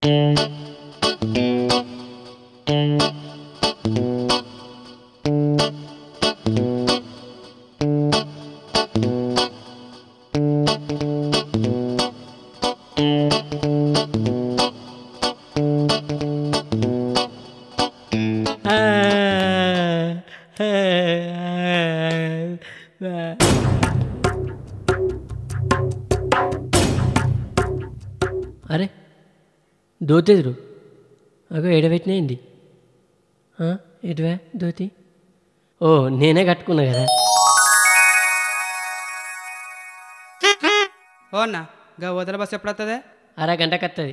అరే దోతెదురు అగో ఎడబెట్టినాయింది ఎటువే దోతి ఓ నేనే కట్టుకున్నా కదా ఓ అన్న గా వదల బస్ ఎప్పుడు వస్తుంది? అరగంటకి వస్తుంది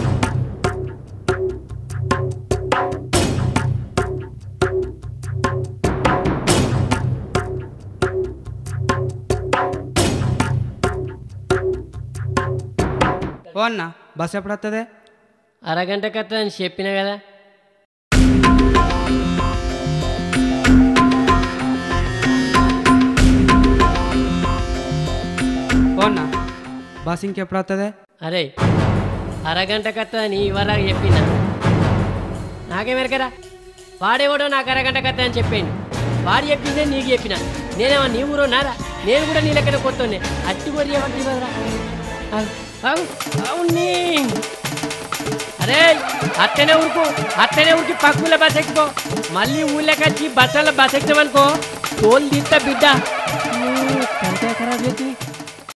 ఓ అన్న బస్ ఎప్పుడు వస్తుంది? అరగంటకి వస్తుంది అని చెప్పినా కదా ఓ అన్న బస్ ఇంకెప్పుడు వస్తుంది? అరే అరగంటకి వస్తుందని ఇవరాగా చెప్పినా నాకేమెరకరా వాడేవాడో నాకు అరగంటకి వస్తుందని చెప్పాను వాడు చెప్పిందే నీకు చెప్పిన నేనేమో నీ ఊరో నారా నేను కూడా నీ లెక్కన కొత్తనే అట్టి కొరి ఎవరికి అవునీ అరే అట్టనే ఊరికి పక్కుల బస్ ఎక్కిపో మళ్ళీ ఊళ్ళోకి వచ్చి బస్సులో బస్ ఎక్కామనుకో తోలు తీస్తా బిడ్డ ఖరాబ్ చేస్తుంది